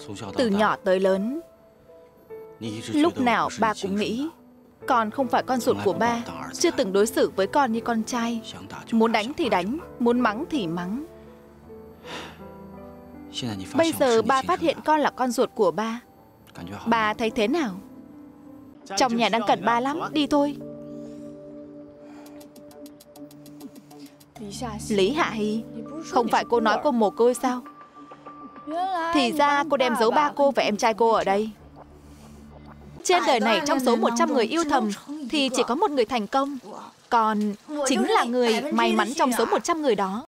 Từ nhỏ tới lớn, lúc nào ba cũng nghĩ con không phải con ruột của ba, chưa từng đối xử với con như con trai. Muốn đánh thì đánh, muốn mắng thì mắng. Bây giờ ba phát hiện con là con ruột của ba, ba thấy thế nào? Trong nhà đang cần ba lắm, đi thôi. Lý Hạ Hy, không phải cô nói cô mồ côi sao? Thì ra cô đem giấu ba cô và em trai cô ở đây. Trên đời này trong số 100 người yêu thầm thì chỉ có một người thành công. Còn chính là người may mắn trong số 100 người đó.